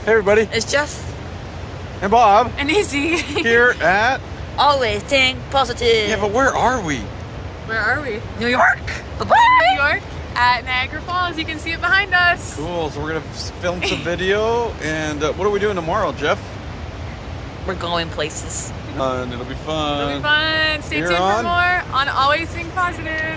Hey everybody, It's Jeff and Bob and Easy. here at... Always think positive. Yeah, but where are we? Where are we? New York. New Bye-bye. York at Niagara Falls. You can see it behind us. Cool, so we're gonna film some video, and what are we doing tomorrow, Jeff? We're going places. And it'll be fun. It'll be fun. Stay You're tuned on? for more on Always Think Positive.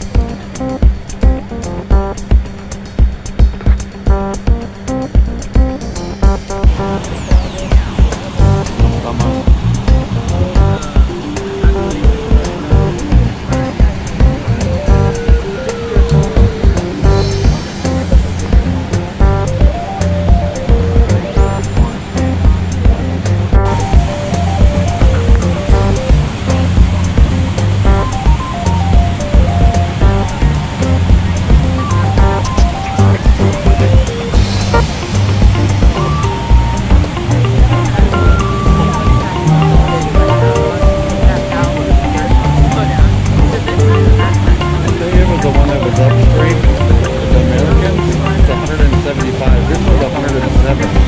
Come on. The one that was upstream, the Americans, it's 175. This was 107.